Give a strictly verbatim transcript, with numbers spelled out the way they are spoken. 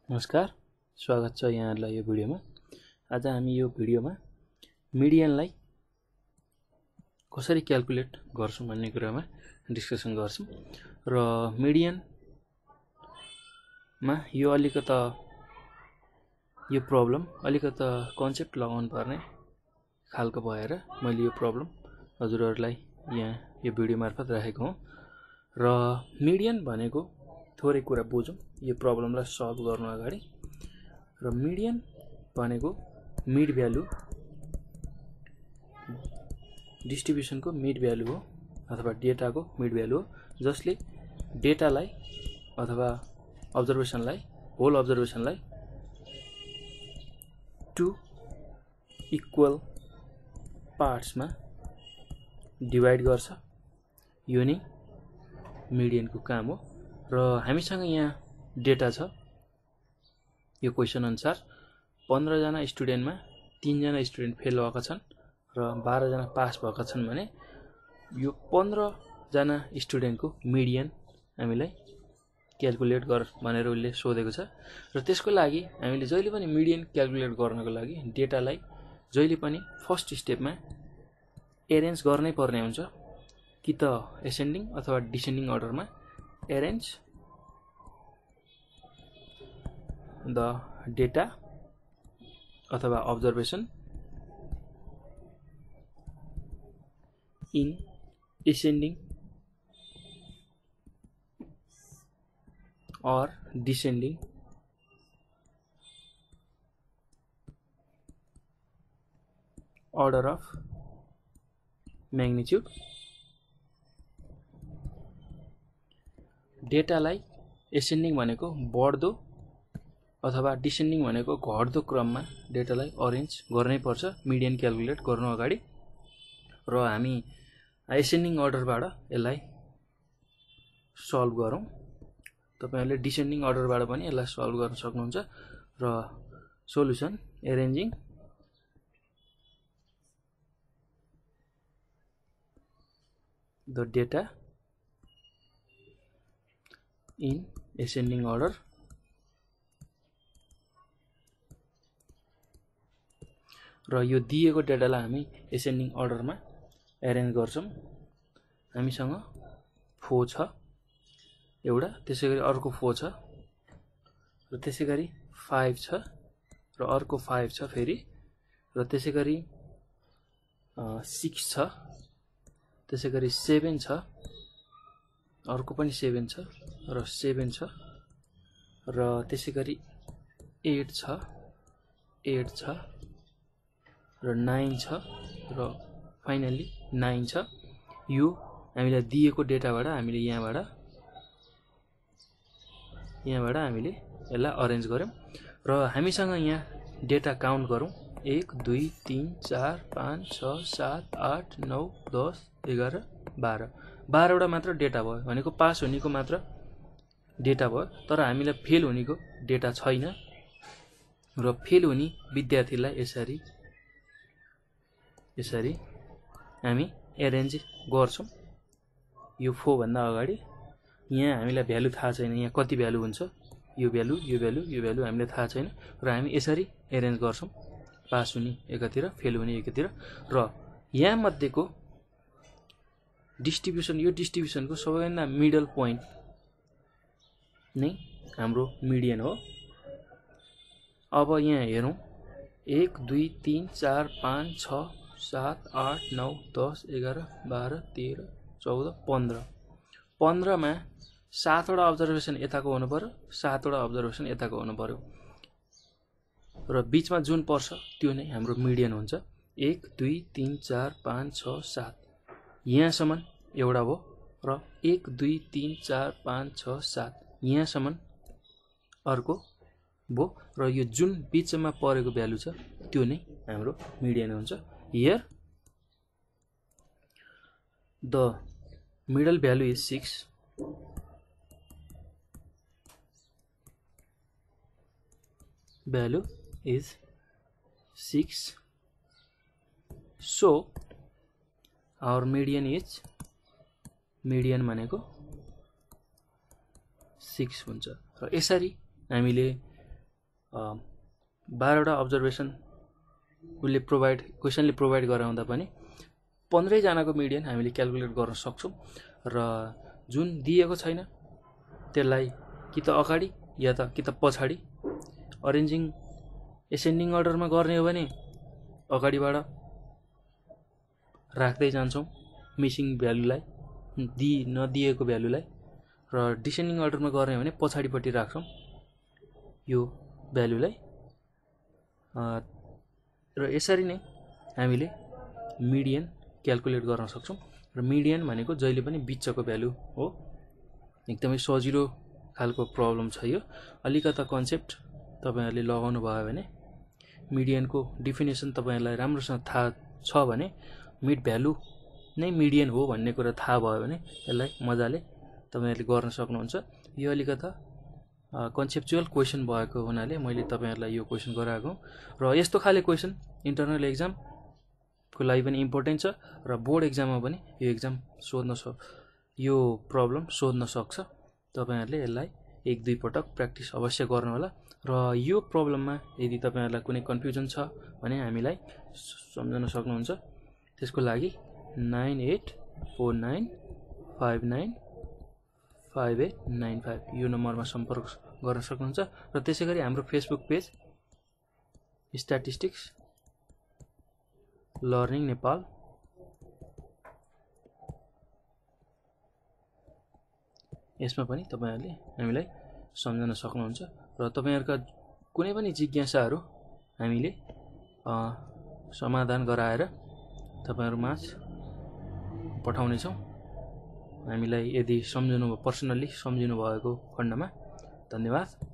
नमस्कार, स्वागत छ यहाँहरुलाई यो भिडियोमा। आज हामी यो भिडियोमा मिडियनलाई कसरी क्याल्कुलेट गर्छौं भन्ने कुरामा डिस्कसन गर्छौं र मिडियनमा यो अलिकता यो प्रब्लम अलिकता कन्सेप्ट लगाउनु पर्ने खालको भएर मैले यो प्रब्लम हजुरहरुलाई यहाँ यो भिडियो मार्फत राखेको हुँ र मिडियन भनेको थोरै कुरा बुझौं यो प्रब्लमलाई सल्भ गर्नु अगाडि। र मिडियन भनेको मिड भ्यालु डिस्ट्रिब्युसनको मिड भ्यालु हो अथवा डेटाको मिड भ्यालु हो, जसले डेटालाई अथवा अब्जर्भेसनलाई होल अब्जर्भेसनलाई टु इक्वल पार्ट्समा डिभाइड गर्छ। यो नै मिडियनको काम हो र हामीसँग यहाँ डेटा छ। यो क्वेशन अनुसार पन्ध्र जना स्टुडेन्टमा तीन जना स्टुडेन्ट फेल भएका छन् र बाह्र जना पास भएका छन् भने यो पन्ध्र जना स्टुडेन्टको मिडियन हामीलाई क्याल्कुलेट गर भनेर उले सोधेको छ। र त्यसको लागि हामीले जहिले पनि मिडियन क्याल्कुलेट गर्नको लागि डेटालाई जहिले पनि फर्स्ट स्टेपमा एरेन्ज गर्नै पर्ने हुन्छ, कि त एसेन्डिङ अथवा डिसेन्डिङ अर्डरमा arrange the data अथवा observation in ascending or descending order of magnitude। डेटालाई एसेन्डिङ भनेको बढ्दो अथवा डिसेन्डिङ भनेको घट्दो क्रममा डेटालाई अरेन्ज गर्नै पर्छ मिडियन क्याल्कुलेट गर्नु अगाडि। र हामी एसेन्डिङ अर्डरबाट यसलाई सल्भ गरौँ। तपाईहरुले डिसेन्डिङ अर्डरबाट पनि यसलाई सल्भ गर्न सक्नुहुन्छ। र solution arranging the data in ascending order। र यो दिएको डेटालाई हामी एसेन्डिङ अर्डरमा एरेन्ज गर्छौं। हामीसँग फोर छ एउटा, त्यसैगरी अर्को फोर छ र त्यसैगरी फाइभ छ र अर्को फाइभ छ फेरि र त्यसैगरी सिक्स छ, त्यसैगरी सेभेन छ, अर्को पनि सेभेन छ र सेभेन छ र त्यसैगरी एट छ एट छ र नाइन छ र फाइनली नाइन छ। यो हामीलाई दिएको डेटाबाट हामीले यहाँबाट यहाँबाट हामीले यसलाई अरेन्ज गर्यौं र हामीसँग यहाँ डेटा काउन्ट गरौँ। एक दुई तीन चार पाँच छ सात आठ नौ दस एघार बाह्र बाह्रवटा मात्र डेटा भयो भनेको पास हुनेको मात्र डेटा भयो, तर हामीलाई फेल हुनेको डेटा छैन। र फेल हुने विद्यार्थीलाई यसरी यसरी हामी एरेन्ज गर्छौं। यो फोर भन्दा अगाडि यहाँ हामीलाई भ्यालु थाहा छैन, यहाँ कति भ्यालु हुन्छ, यो भ्यालु यो भ्यालु यो भ्यालु हामीलाई थाहा छैन र हामी यसरी एरेन्ज गर्छौं, पास हुने एकातिर फेल हुने एकातिर। र यहाँ मध्येको डिस्ट्रिब्युसन यो डिस्ट्रिब्युसनको सबैभन्दा मिडल पोइन्ट नै हाम्रो मिडियन हो। अब यहाँ हेरौं एक दुई तीन चार पाँच छ सात आठ नौ दस एघार बाह्र तेह्र चौध पन्ध्र पन्ध्रमा सातवटा अब्जर्भेसन यताको हुनु पर्यो, सातवटा अब्जर्भेसन यताको हुनु पर्यो र बीचमा जुन पर्छ त्यो नै हाम्रो मिडियन हुन्छ। एक दुई तीन चार पाँच छ सात यहाँसम्म एउटा भयो र एक दुई तीन चार पाँच छ सात यहाँसम्म अर्को भयो र यो जुन बीचमा परेको भ्यालु छ त्यो नै हाम्रो मिडियन हुन्छ। Here the middle value is six value is six so our median is median भनेको सिक्स हुन्छ। र यसरी हामीले बाह्रवटा अब्जर्भेसन उसले प्रोभाइड क्वेसनले प्रोभाइड गराउँदा पनि पन्ध्रैजनाको मिडियन हामीले क्यालकुलेट गर्न सक्छौँ र जुन दिएको छैन त्यसलाई कि त अगाडि या त कि त पछाडि अरेन्जिङ एसेन्डिङ अर्डरमा गर्ने हो भने अगाडिबाट राख्दै जान्छौँ मिसिङ भ्यालुलाई दि नदिएको भ्यालुलाई र डिसेन्डिङ अर्डरमा गर्ने हो भने पछाडिपट्टि राख्छौँ यो भ्यालुलाई र यसरी नै हामीले मिडियन क्यालकुलेट गर्न सक्छौँ र मिडियन भनेको जहिले पनि बिचको भ्यालु हो एकदमै सजिलो खालको प्रब्लम छ यो अलिकता कन्सेप्ट तपाईहरुले लगाउनु भयो भने मिडियनको डेफिनेसन तपाईहरुलाई राम्रोसँग थाहा छ भने मिड भ्यालु नै मिडियन हो भन्ने कुरा थाहा भयो भने यसलाई मजाले तपाईहरुले गर्न सक्नुहुन्छ यो अलिकता कन्सेप्चुअल क्वेशन भएको हुनाले मैले तपाईहरुलाई यो क्वेशन गराएको र यस्तो खाले क्वेशन इन्टरनल एक्जाम को लागि पनि इम्पोर्टेन्ट छ र बोर्ड एक्जाममा पनि यो एक्जाम सोध्न सक्छ यो प्रब्लम सोध्न सक्छ तपाईहरुले यसलाई एक दुई पटक प्र्याक्टिस अवश्य गर्नु होला र यो प्रब्लममा यदि तपाईहरुलाई कुनै कन्फ्युजन छ भने हामीलाई सम्झाउन सक्नुहुन्छ त्यसको लागि nine eight four nine five nine five eight nine five यो नम्बरमा सम्पर्क गर्न सक्नुहुन्छ र त्यसैगरी हाम्रो Facebook page statistics learning Nepal यसमा पनि तपाईहरुले हामीलाई सम्झन सक्नुहुन्छ र तपाईहरुका कुनै पनि जिज्ञासाहरू हामीले समाधान गराएर तपाईहरुमाझ पठाउने छौं हामीलाई यदि सम्झनु पर्सनली सम्झिनु भएको खण्डमा धन्यवाद।